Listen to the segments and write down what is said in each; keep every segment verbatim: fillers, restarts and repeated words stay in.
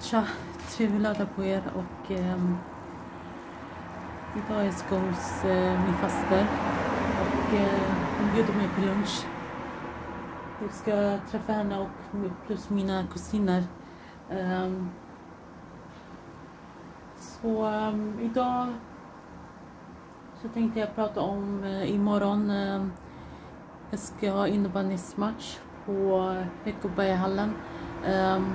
Tja, trevlig lördag på er och eh, idag jag ska hos eh, min faster och eh, hon bjuder mig på lunch. Jag ska träffa henne och plus mina kusiner. Um, så um, idag så tänkte jag prata om uh, imorgon. Uh, jag ska ha innebandymatch på Veckobergahallen. Um,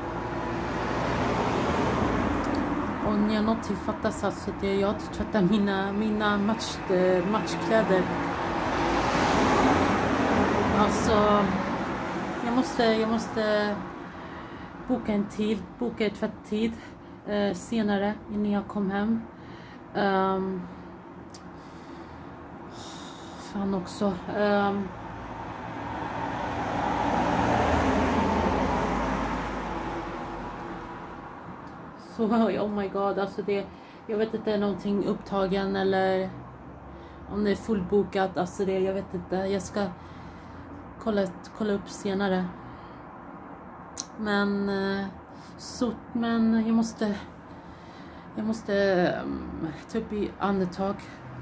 och när jag något tillfattas alltså det jag tvättar mina, mina match, matchkläder. Alltså jag måste, jag måste boka en tid, boka ett tvätttid eh, senare innan jag kom hem. Um, fan också. Um, så oh my god, alltså det, jag vet inte, någonting upptagen eller om det är fullbokat, alltså det, jag vet inte, jag ska kolla, kolla upp senare. Men så, men jag måste jag måste um, ta upp i andetag.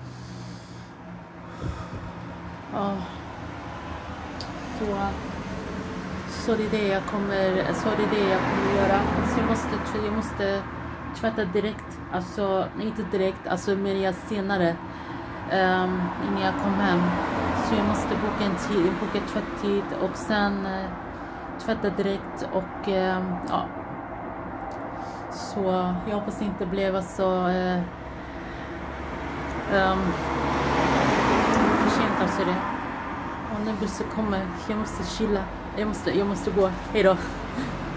Ja. Så så det är det jag kommer så det är det jag kommer göra. Så jag måste jag måste tvätta direkt, alltså nej, inte direkt, alltså men jag senare um, innan jag kom hem. Så jag måste boka en tid, boka ett tvätttid och sen uh, tvätta direkt och uh, ja. Så jag hoppas inte blev alltså uh, um, för sent, alltså det. Och när bussen kommer, jag måste chilla. Jag måste, jag måste gå. Hej då.